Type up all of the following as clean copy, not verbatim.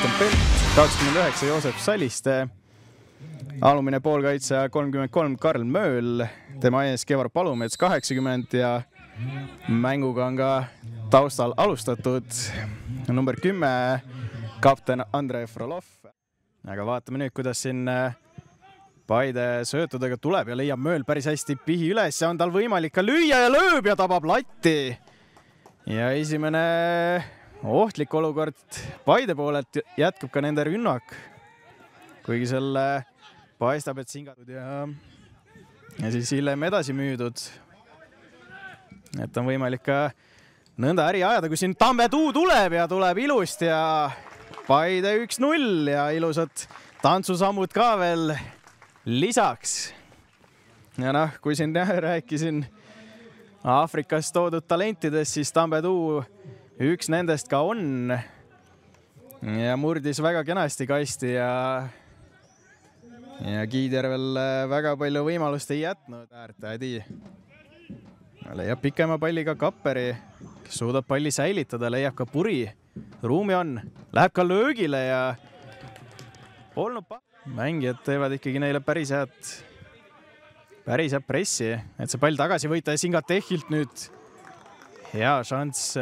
Martin Pelt, 29 Joosep Saliste, alumine poolkaitse 33 Karl Mööl, tema ees Kevar Palumets 80 ja mänguga on ka taustal alustatud number 10 kapten Andrei Frolov. Aga vaatame nüüd, kuidas siin Paide söötudega tuleb ja leiab Mööl päris hästi pihi üles ja on tal võimalik ka lüüa ja lööb ja tabab latti. Ja esimene ohtlik olukord Paide poolelt jätkub ka nende rünnak. Kuigi selle paistab, et singatud ja siis hiljem edasi müüdud. Et on võimalik ka nõnda äri ajada, kui siin Tammetuu tuleb ja tuleb ilust ja Paide 1-0 ja ilusad tantsusammud ka veel lisaks. Ja noh, kui siin rääkisin Aafrikast toodud talentidest, siis Tammetuu üks nendest ka on. Ja murdis väga kenasti kasti ja Kiidjärvel väga palju võimalust ei jätnud. Tädi leiab pikema palliga Kapperi, kes suudab palli säilitada, leiab ka Puri. Ruumi on, läheb ka löögile ja mängijad teevad ikkagi neile päris head pressi, et see pall tagasi võita ja Singatehilt nüüd hea šanss.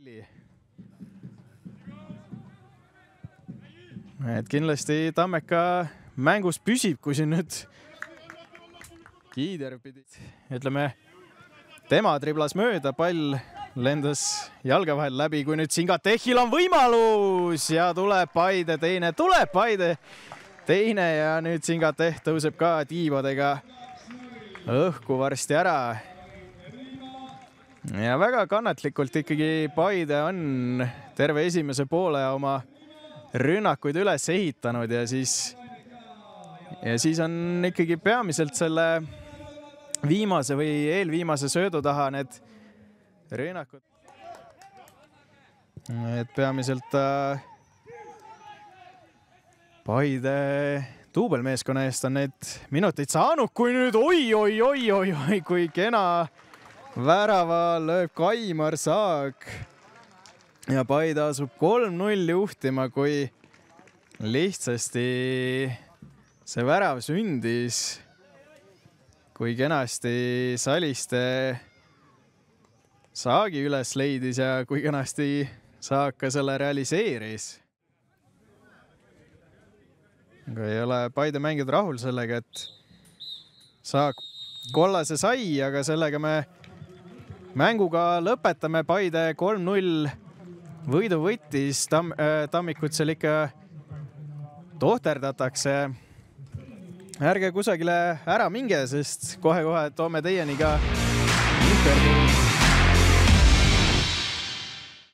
Et kindlasti Tammeka mängus püsib, kui siin nüüd Kiidjärv pidi, ütleme, tema triblas mööda, pall lendas jalga vahel läbi, kui nüüd Singatehil on võimalus ja tuleb Paide teine ja nüüd Singateh tõuseb ka tiibadega õhku varsti ära. Ja väga kannatlikult ikkagi Paide on terve esimese poole oma rünnakuid üles ehitanud ja siis on ikkagi peamiselt selle viimase või eelviimase söödu taha need rünnakud. Et peamiselt Paide duubelmeeskonna eest on need minuteid saanud, kui nüüd oi, kui kena värava lööb Kaimar Saag ja Paide asub 3-0 juhtima, kui lihtsasti see värav sündis, kui kenasti Saliste Saagi üles leidis ja kui kenasti Saag ka selle realiseeris. Aga ei ole Paide mängijad rahul sellega, et Saag kollase sai, aga sellega me mänguga lõpetame. Paide 3-0 võidu võttis. Tammikut seal ikka tohterdatakse. Ärge kusagile ära minge, sest kohe-kohe toome teieni ka intervjuu.